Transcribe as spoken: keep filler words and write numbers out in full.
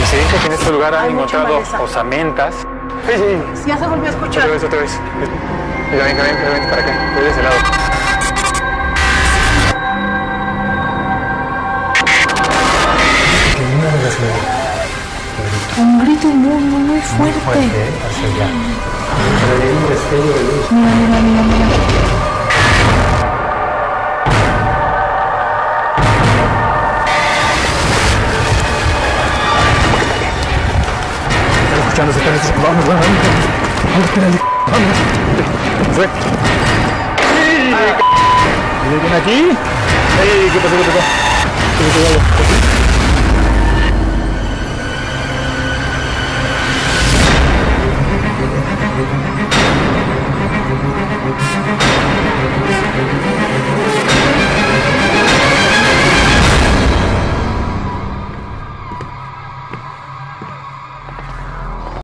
Y se dice que en este lugar han Hay mucha encontrado maleza. osamentas. Sí, sí. Ya se volvió a escuchar. Otra vez, otra vez. Mira, venga, venga, venga para acá. Voy de ese lado. Una de las Un grito muy, muy, muy fuerte. fuerte, ¿eh? Hacia allá. Pero hay un destello de luz. Mira, mira, mira, mira. Están escuchando, se están escuchando. Vamos, vamos, vamos. Vamos, espérale. Vamos. Fue. ¡Sí! ¿Viene aquí? ¡Ey! ¿Qué pasó? ¿Qué pasó? ¿Qué pasó?